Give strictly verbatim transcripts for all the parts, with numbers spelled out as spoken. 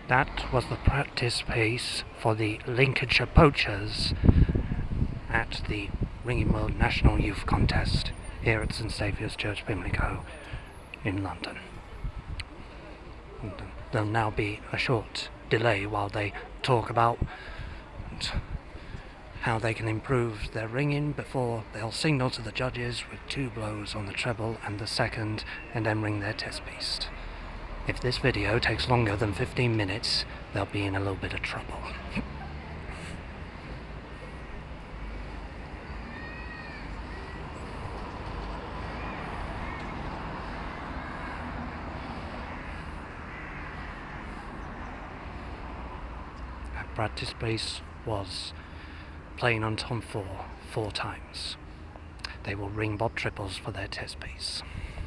That was the practice pace for the Lincolnshire Poachers at the Ringing World National Youth Contest here at St Saviour's Church, Pimlico in London. And there'll now be a short delay while they talk about how they can improve their ringing before they'll signal to the judges with two blows on the treble and the second, and then ring their test piece. If this video takes longer than fifteen minutes, they'll be in a little bit of trouble. That practice base was playing on tom four four times. They will ring bob triples for their test piece.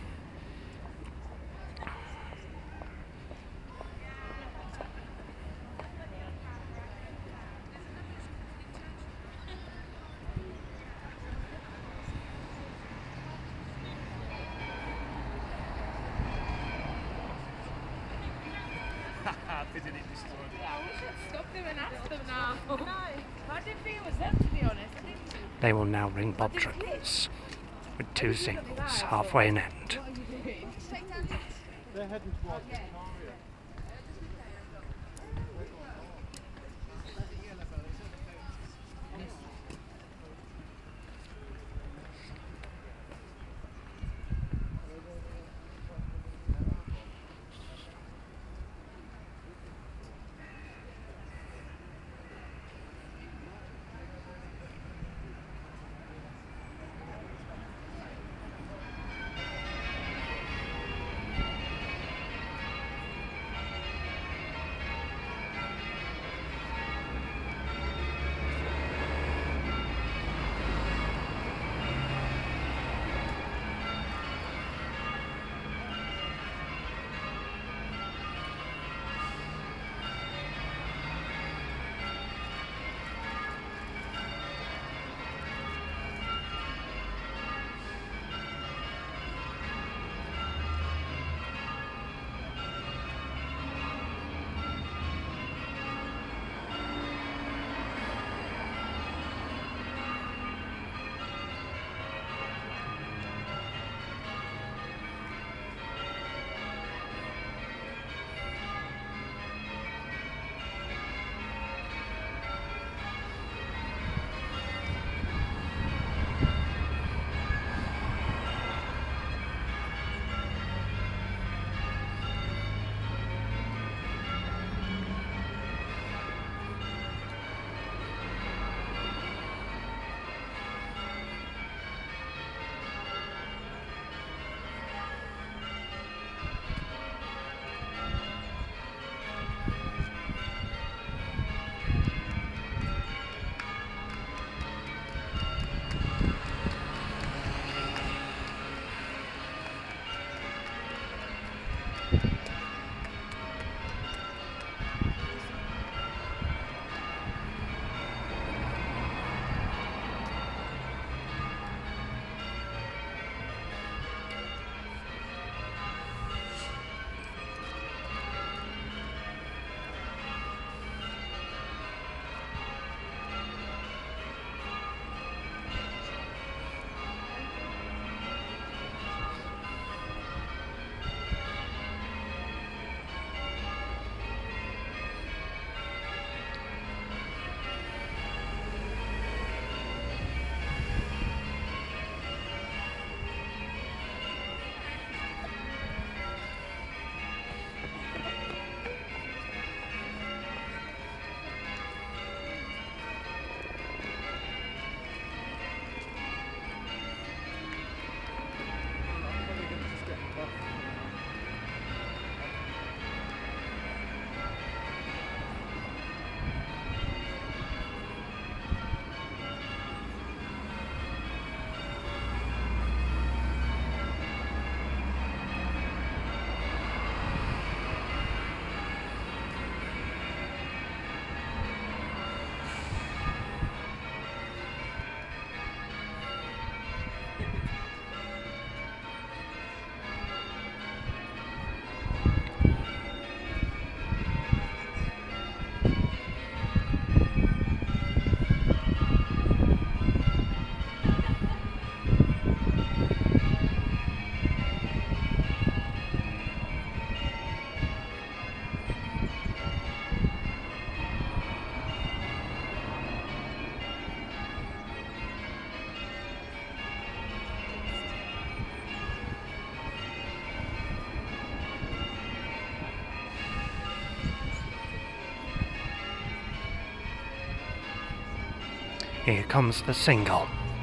They will now ring bob triples with two singles, halfway an end. Here comes the single.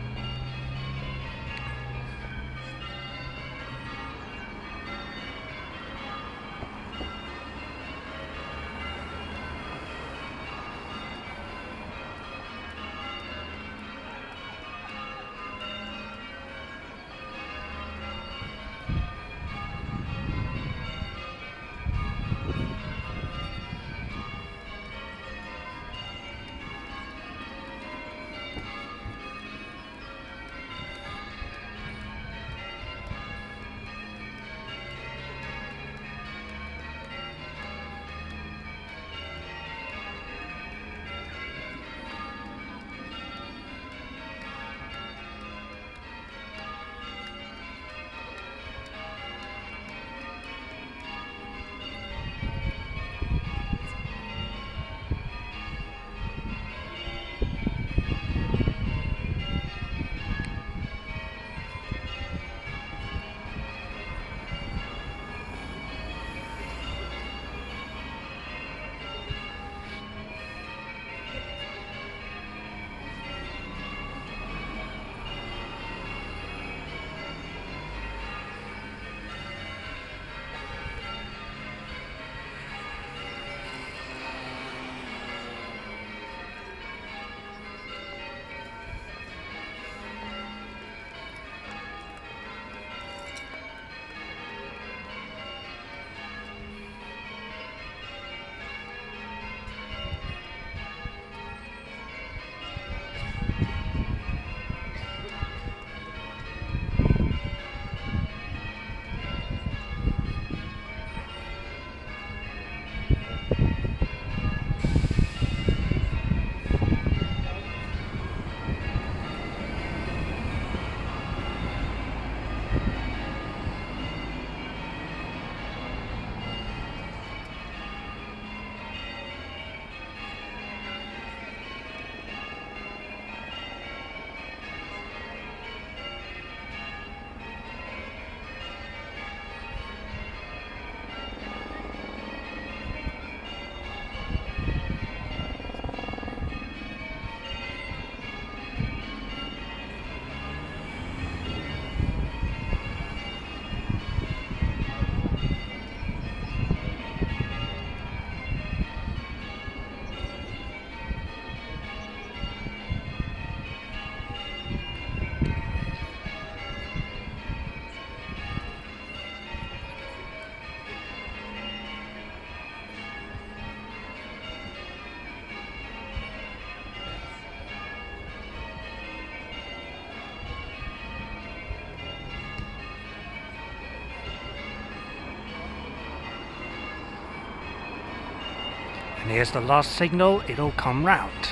And here's the last signal, it'll come round.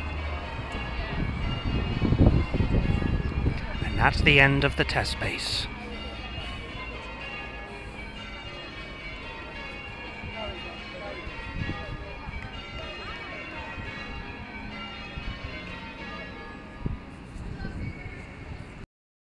And that's the end of the test base.